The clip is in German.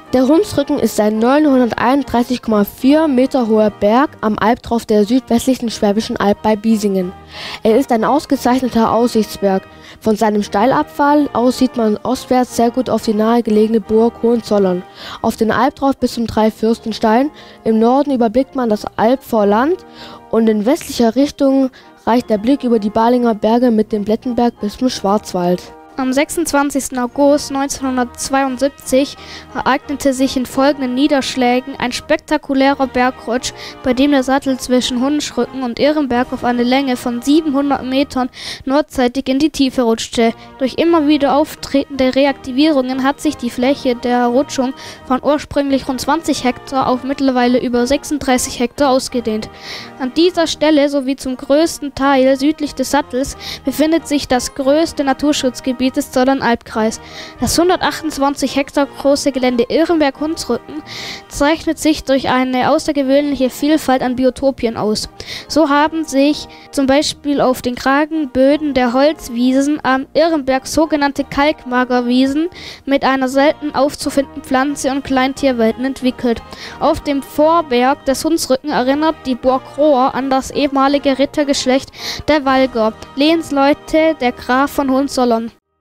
Der Hunsrücken ist ein 931,4 Meter hoher Berg am Albtrauf der südwestlichen Schwäbischen Alb bei Biesingen. Er ist ein ausgezeichneter Aussichtsberg. Von seinem Steilabfall aus sieht man ostwärts sehr gut auf die nahegelegene Burg Hohenzollern, auf den Albtrauf bis zum Dreifürstenstein. Im Norden überblickt man das Albvorland und in westlicher Richtung reicht der Blick über die Balinger Berge mit dem Plettenberg bis zum Schwarzwald. Am 26. August 1972 ereignete sich in folgenden Niederschlägen ein spektakulärer Bergrutsch, bei dem der Sattel zwischen Hunsrücken und Ehrenberg auf eine Länge von 700 Metern nordseitig in die Tiefe rutschte. Durch immer wieder auftretende Reaktivierungen hat sich die Fläche der Rutschung von ursprünglich rund 20 Hektar auf mittlerweile über 36 Hektar ausgedehnt. An dieser Stelle sowie zum größten Teil südlich des Sattels befindet sich das größte Naturschutzgebiet des Zollernalbkreis. Das 128 Hektar große Gelände Ehrenberg-Hunsrücken zeichnet sich durch eine außergewöhnliche Vielfalt an Biotopien aus. So haben sich zum Beispiel auf den kargen Böden der Holzwiesen am Ehrenberg sogenannte Kalkmagerwiesen mit einer selten aufzufindenden Pflanze- und Kleintierwelten entwickelt. Auf dem Vorberg des Hunsrücken erinnert die Burg Rohr an das ehemalige Rittergeschlecht der Walger, Lehensleute der Graf von Hohenzollern.